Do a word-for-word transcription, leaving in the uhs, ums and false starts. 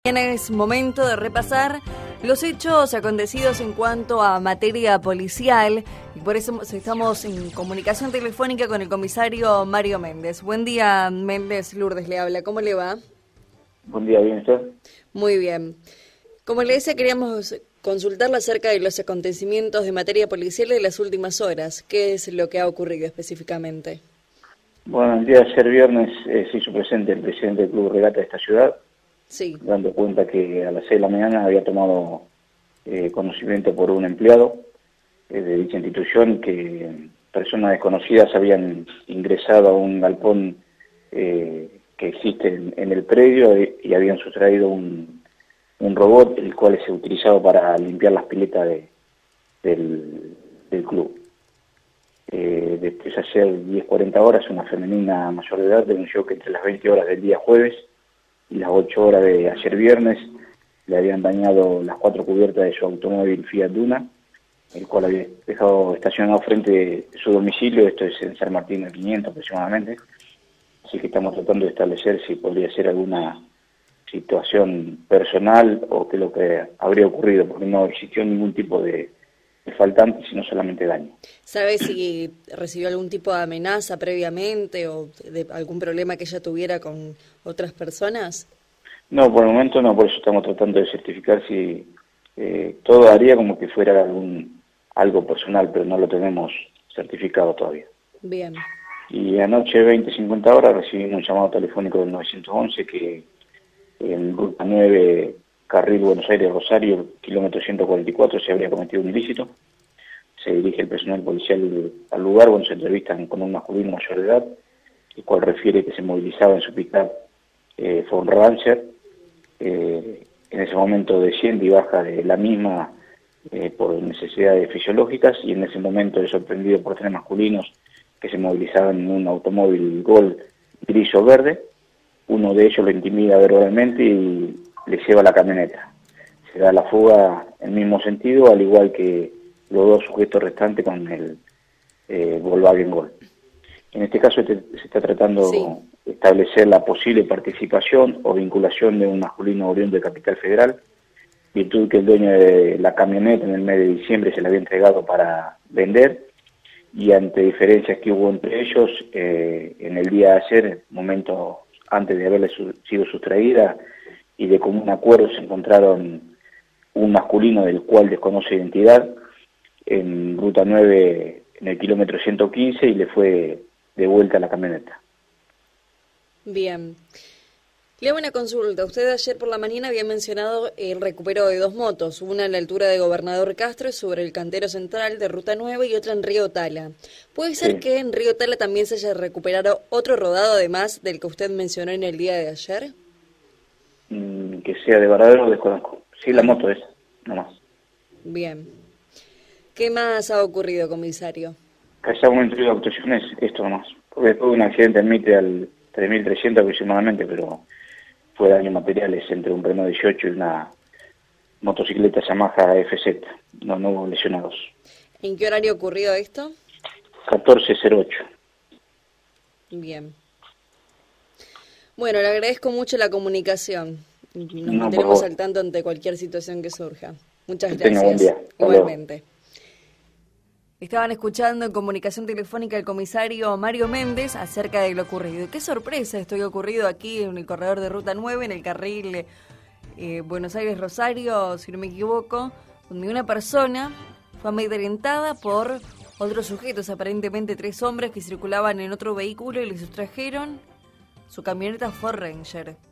Es momento de repasar los hechos acontecidos en cuanto a materia policial y por eso estamos en comunicación telefónica con el comisario Mario Méndez. Buen día, Méndez. Lourdes le habla. ¿Cómo le va? Buen día, ¿bien usted? Muy bien. Como le decía, queríamos consultarle acerca de los acontecimientos de materia policial de las últimas horas. ¿Qué es lo que ha ocurrido específicamente? Bueno, el día de ayer viernes eh, se hizo presente el presidente del Club Regata de esta ciudad, sí. dando cuenta que a las seis de la mañana había tomado eh, conocimiento por un empleado eh, de dicha institución que personas desconocidas habían ingresado a un galpón eh, que existe en, en el predio y, y habían sustraído un, un robot, el cual es utilizado para limpiar las piletas de, del, del club. Eh, después, ayer diez cuarenta horas, una femenina mayor de edad denunció que entre las veinte horas del día jueves y las ocho horas de ayer viernes le habían dañado las cuatro cubiertas de su automóvil Fiat Duna, el cual había dejado estacionado frente de su domicilio. Esto es en San Martín del quinientos aproximadamente, así que estamos tratando de establecer si podría ser alguna situación personal o qué es lo que habría ocurrido, porque no existió ningún tipo de de faltante, sino solamente daño. ¿Sabe si recibió algún tipo de amenaza previamente o de algún problema que ella tuviera con otras personas? No, por el momento no, por eso estamos tratando de certificar si eh, todo haría como que fuera algún algo personal, pero no lo tenemos certificado todavía. Bien. Y anoche, veinte cincuenta horas, recibimos un llamado telefónico del nueve once que en Ruta nueve, carril Buenos Aires-Rosario, kilómetro ciento cuarenta y cuatro, se habría cometido un ilícito. Se dirige el personal policial al lugar, donde se entrevistan con un masculino mayor de edad, el cual refiere que se movilizaba en su pick-up eh, Ford Ranger. Eh, en ese momento desciende y baja de la misma eh, por necesidades fisiológicas, y en ese momento es sorprendido por tres masculinos que se movilizaban en un automóvil Gol gris o verde. Uno de ellos lo intimida verbalmente y le lleva la camioneta. Se da la fuga en el mismo sentido, al igual que los dos sujetos restantes con el eh, Volkswagen Gol. En este caso se, se está tratando sí. de establecer la posible participación o vinculación de un masculino oriundo de Capital Federal, virtud que el dueño de la camioneta en el mes de diciembre se la había entregado para vender, y ante diferencias que hubo entre ellos, eh, en el día de ayer, momento antes de haberle su, sido sustraída, y de común acuerdo se encontraron un masculino del cual desconoce identidad en Ruta nueve en el kilómetro ciento quince y le fue devuelta la camioneta. Bien. Le hago una consulta. Usted ayer por la mañana había mencionado el recupero de dos motos, una a la altura de Gobernador Castro sobre el cantero central de Ruta nueve y otra en Río Tala. ¿Puede ser sí. que en Río Tala también se haya recuperado otro rodado además del que usted mencionó en el día de ayer? Que sea de verdadero desconozco. Sí, la moto es, nomás. Bien. ¿Qué más ha ocurrido, comisario? Que hayamos introducido actuaciones, esto nomás. Porque después de un accidente en Mitre al tres mil trescientos aproximadamente, pero fue daño materiales entre un Renault dieciocho y una motocicleta Yamaha F Z. No, no hubo lesionados. ¿En qué horario ocurrió esto? catorce cero ocho. Bien. Bueno, le agradezco mucho la comunicación. Nos no, mantenemos al tanto ante cualquier situación que surja. Muchas que gracias. Tenga buen día. Igualmente. Estaban escuchando en comunicación telefónica al comisario Mario Méndez acerca de lo ocurrido. Qué sorpresa esto que ha ocurrido aquí en el corredor de Ruta nueve, en el carril eh, Buenos Aires-Rosario, si no me equivoco, donde una persona fue amedrentada por otros sujetos, aparentemente tres hombres que circulaban en otro vehículo y le sustrajeron su camioneta Ford Ranger.